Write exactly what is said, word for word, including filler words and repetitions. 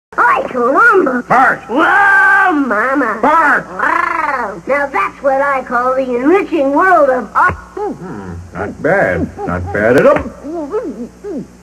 Hi, Columba. Bart! Whoa, Mama. Bart! Wow. Now that's what I call the enriching world of art. Hmm, not bad. Not bad at all.